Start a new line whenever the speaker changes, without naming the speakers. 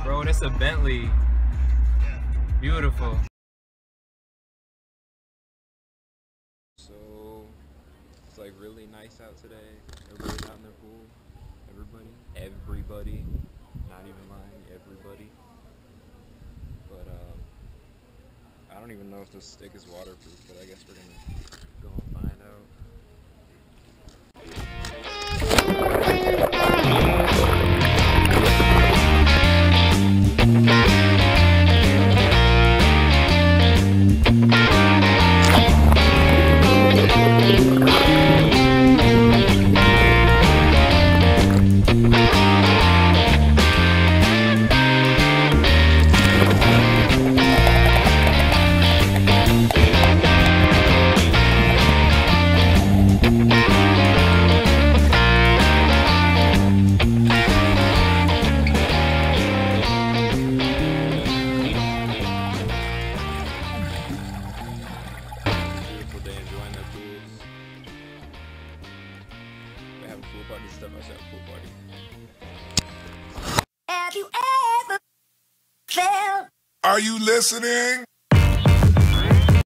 Bro, that's a Bentley. Beautiful. So, it's like really nice out today. Everybody's out in their pool. Everybody. Not even lying, everybody. But, I don't even know if this stick is waterproof, but I guess we're gonna go and find out.
Have you ever felt?
Are you listening?